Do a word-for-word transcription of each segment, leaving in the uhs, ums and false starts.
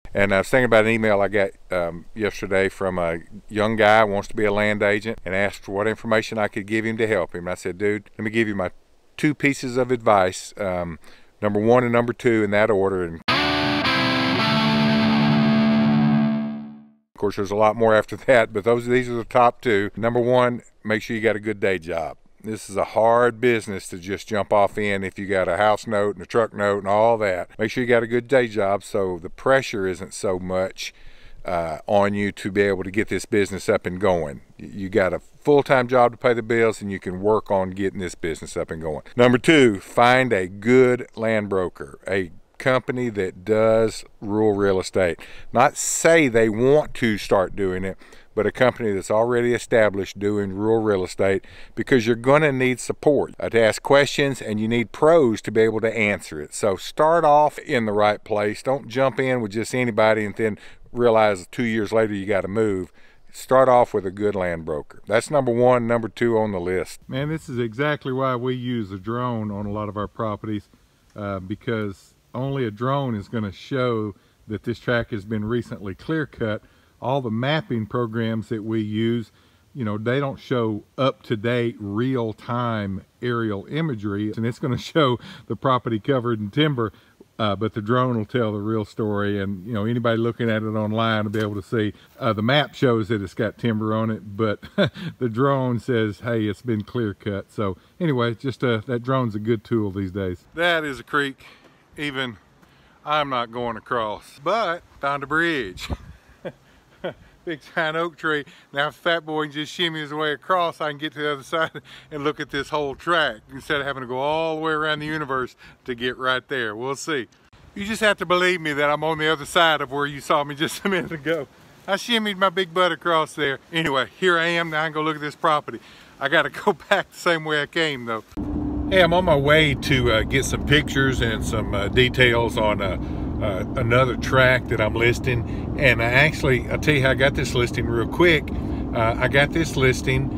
And I was thinking about an email I got um, yesterday from a young guy who wants to be a land agent and asked for what information I could give him to help him. And I said, dude, let me give you my two pieces of advice, um, number one and number two in that order. And of course, there's a lot more after that, but those these are the top two. Number one, make sure you got a good day job. This is a hard business to just jump off in if you got a house note and a truck note and all that. Make sure you got a good day job so the pressure isn't so much uh, on you to be able to get this business up and going. You got a full-time job to pay the bills, and you can work on getting this business up and going. Number two, find a good land broker, a company that does rural real estate. Not say they want to start doing it, but a company that's already established doing rural real estate, because you're going to need support uh, to ask questions, and you need pros to be able to answer it. So start off in the right place. Don't jump in with just anybody and then realize two years later you got to move. Start off with a good land broker. That's number one. Number two on the list. Man, this is exactly why we use a drone on a lot of our properties, uh, because only a drone is going to show that this track has been recently clear cut. All the mapping programs that we use, you know, they don't show up-to-date real-time aerial imagery, and it's going to show the property covered in timber, uh, but the drone will tell the real story. And you know, anybody looking at it online will be able to see uh, the map shows that it's got timber on it, but the drone says, hey, it's been clear cut. So anyway, just uh, that drone's a good tool these days. That is a creek. Even I'm not going across, but found a bridge. Big giant oak tree. Now if Fat Boy can just shimmy his way across, I can get to the other side and look at this whole track instead of having to go all the way around the universe to get right there. We'll see. You just have to believe me that I'm on the other side of where you saw me just a minute ago. I shimmied my big butt across there. Anyway, here I am. Now I can go look at this property. I got to go back the same way I came though. Hey, I'm on my way to uh, get some pictures and some uh, details on uh, uh, another tract that I'm listing. And I actually, I'll tell you how I got this listing real quick. Uh, I got this listing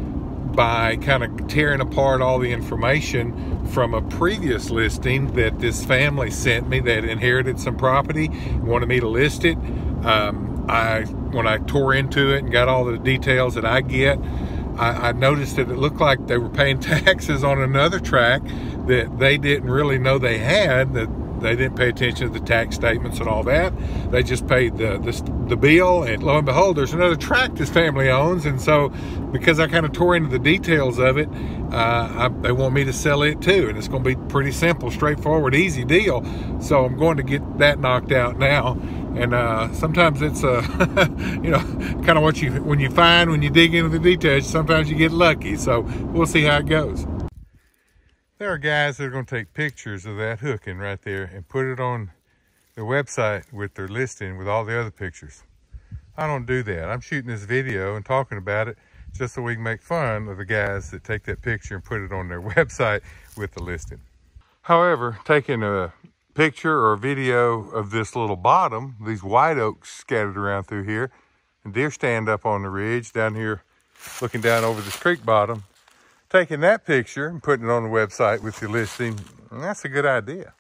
by kind of tearing apart all the information from a previous listing that this family sent me that inherited some property, wanted me to list it. Um, I, when I tore into it and got all the details that I get, I, I noticed that it looked like they were paying taxes on another tract that they didn't really know they had, that they didn't pay attention to the tax statements and all that. They just paid the, the, the bill, and lo and behold, there's another tract this family owns. And so because I kind of tore into the details of it, uh, I, they want me to sell it too. And it's going to be pretty simple, straightforward, easy deal. So I'm going to get that knocked out now. And uh, sometimes it's, uh, you know, kind of what you, when you find, when you dig into the details, sometimes you get lucky. So we'll see how it goes. There are guys that are going to take pictures of that hooking right there and put it on their website with their listing with all the other pictures. I don't do that. I'm shooting this video and talking about it just so we can make fun of the guys that take that picture and put it on their website with the listing. However, taking a picture or a video of this little bottom, these white oaks scattered around through here, and deer stand up on the ridge down here looking down over this creek bottom, taking that picture and putting it on the website with your listing, that's a good idea.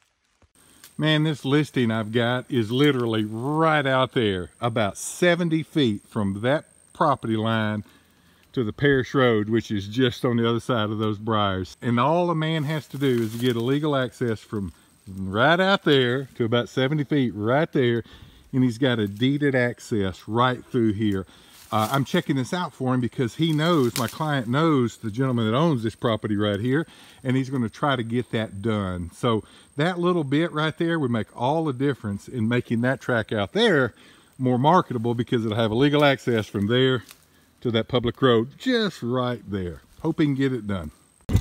Man, this listing I've got is literally right out there, about seventy feet from that property line to the Parish Road, which is just on the other side of those briars. And all a man has to do is get a legal access from right out there to about seventy feet right there, and he's got a deeded access right through here. Uh, I'm checking this out for him because he knows, my client knows the gentleman that owns this property right here, and he's going to try to get that done. So that little bit right there would make all the difference in making that track out there more marketable, because it'll have a legal access from there to that public road just right there. Hope he can get it done.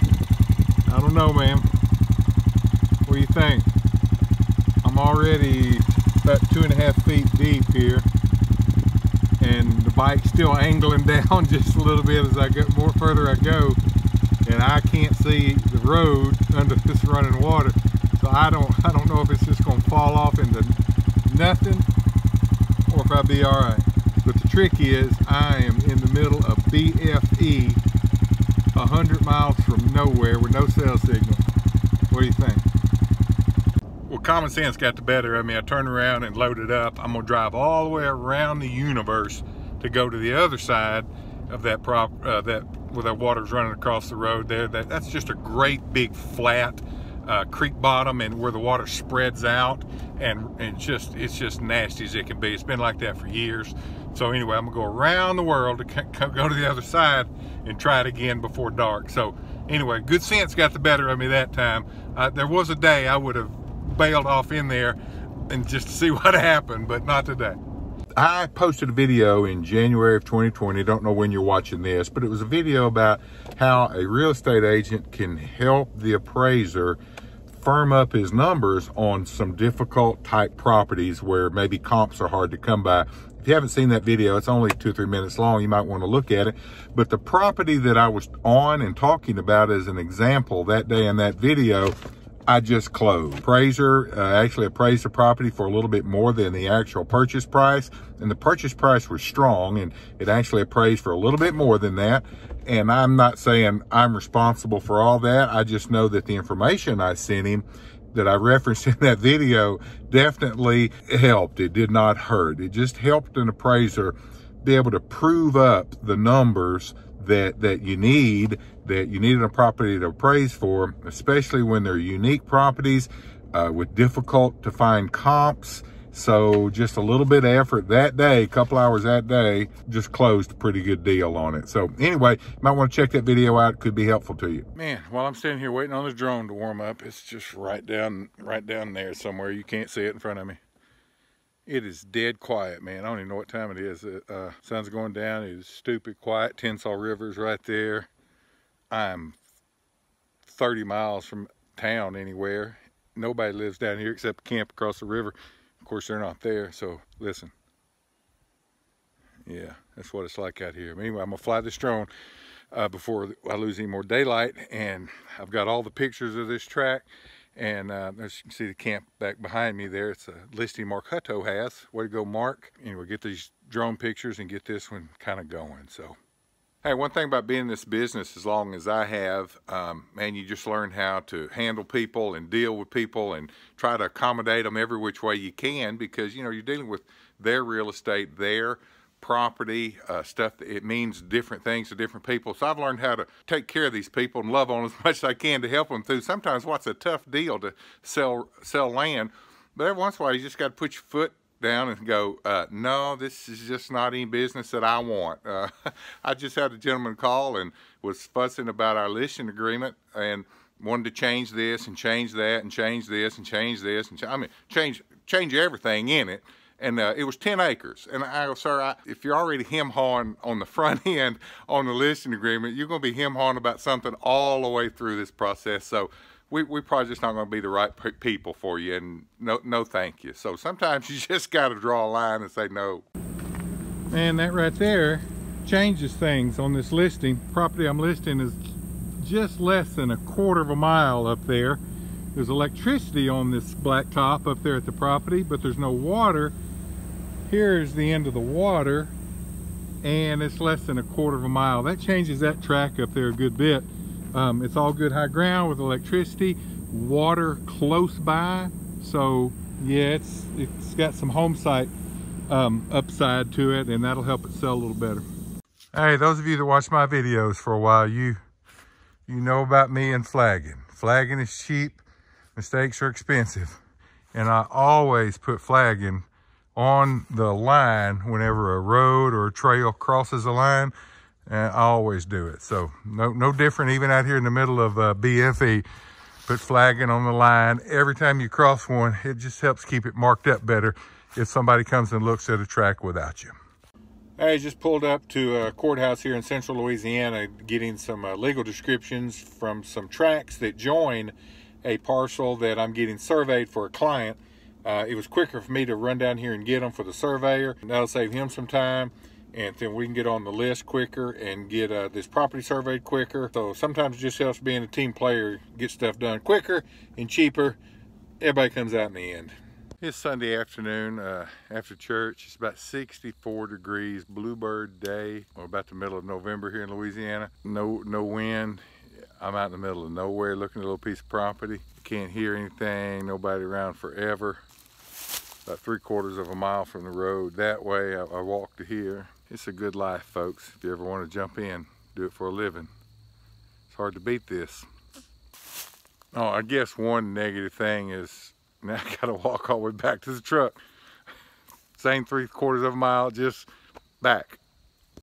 I don't know, man. What do you think? I'm already about two and a half feet deep here, and the bike's still angling down just a little bit as I go more further I go, and I can't see the road under this running water. So I don't I don't know if it's just gonna fall off into nothing or if I'll be all right. But the trick is I am in the middle of B F E, a hundred miles from nowhere with no cell signal. What do you think? Well, Well, common sense got the better of me. I turned around and loaded up. I'm gonna drive all the way around the universe to go to the other side of that prop, uh, that where that water's running across the road there. That that's just a great big flat uh, creek bottom, and where the water spreads out, and and just it's just nasty as it can be. It's been like that for years. So anyway, I'm gonna go around the world to go to the other side and try it again before dark. So anyway, good sense got the better of me that time. Uh, there was a day I would have bailed off in there and just to see what happened, but not today. I posted a video in January of twenty twenty. Don't know when you're watching this, but it was a video about how a real estate agent can help the appraiser firm up his numbers on some difficult type properties where maybe comps are hard to come by. If you haven't seen that video, it's only two or three minutes long. You might want to look at it. But the property that I was on and talking about as an example that day in that video, I just closed. Appraiser uh, actually appraised the property for a little bit more than the actual purchase price. And the purchase price was strong, and it actually appraised for a little bit more than that. And I'm not saying I'm responsible for all that. I just know that the information I sent him that I referenced in that video definitely helped. It did not hurt. It just helped an appraiser be able to prove up the numbers that that you need, that you need a property to appraise for, especially when they're unique properties uh, with difficult to find comps. So just a little bit of effort that day, a couple hours that day, just closed a pretty good deal on it. So anyway, you might want to check that video out. It could be helpful to you. Man, while I'm standing here waiting on this drone to warm up, it's just right down, right down there somewhere. You can't see it in front of me. It is dead quiet, man. I don't even know what time it is. Uh, sun's going down. It is stupid quiet. Tensas River's right there. I'm thirty miles from town anywhere. Nobody lives down here except camp across the river. Of course, they're not there, so listen. Yeah, that's what it's like out here. Anyway, I'm gonna fly this drone uh, before I lose any more daylight, and I've got all the pictures of this track. And uh, as you can see the camp back behind me there, it's a listing Mark Hutto has. Way to go, Mark. Anyway, get these drone pictures and get this one kind of going. So, hey, one thing about being in this business as long as I have, um, man, you just learn how to handle people and deal with people and try to accommodate them every which way you can, because, you know, you're dealing with their real estate, their property, uh, stuff that it means different things to different people. So I've learned how to take care of these people and love on them as much as I can to help them through sometimes what's a tough deal to sell sell land. But every once in a while you just got to put your foot down and go, uh, no, this is just not any business that I want. Uh, I just had a gentleman call and was fussing about our listing agreement and wanted to change this and change that and change this and change this and ch I mean change change everything in it. And uh, it was ten acres. And I go, sir, I, if you're already hem-hawing on the front end on the listing agreement, you're going to be hem-hawing about something all the way through this process. So we, we probably just not going to be the right pe people for you. And no, no thank you. So sometimes you just got to draw a line and say no. Man, that right there changes things on this listing. Property I'm listing is just less than a quarter of a mile up there. There's electricity on this blacktop up there at the property, but there's no water. Here's the end of the water, and it's less than a quarter of a mile. That changes that track up there a good bit. Um, it's all good high ground with electricity, water close by. So yeah, it's it's got some home site um, upside to it, and that'll help it sell a little better. Hey, those of you that watch my videos for a while, you you know about me and flagging. Flagging is cheap, mistakes are expensive, and I always put flagging on the line whenever a road or a trail crosses a line, and I always do it. So no no different even out here in the middle of uh, B F E. Put flagging on the line every time you cross one. It just helps keep it marked up better if somebody comes and looks at a track without you. I just pulled up to a courthouse here in central Louisiana getting some uh, legal descriptions from some tracks that join a parcel that I'm getting surveyed for a client. Uh, it was quicker for me to run down here and get them for the surveyor. That'll save him some time, and then we can get on the list quicker and get uh, this property surveyed quicker. So sometimes it just helps being a team player, get stuff done quicker and cheaper. Everybody comes out in the end. It's Sunday afternoon uh, after church. It's about sixty-four degrees, bluebird day. We're about the middle of November here in Louisiana. No, no wind. I'm out in the middle of nowhere looking at a little piece of property. Can't hear anything, nobody around forever. About three quarters of a mile from the road that way. I, I walk to here. It's a good life, folks. If you ever want to jump in, do it for a living. It's hard to beat this. Oh, I guess one negative thing is now I gotta walk all the way back to the truck. Same three quarters of a mile, just back.